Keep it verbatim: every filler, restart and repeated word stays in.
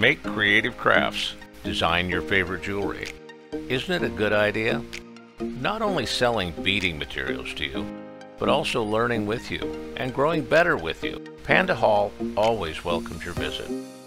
Make creative crafts. Design your favorite jewelry. Isn't it a good idea? Not only selling beading materials to you, but also learning with you and growing better with you. PandaHall always welcomes your visit.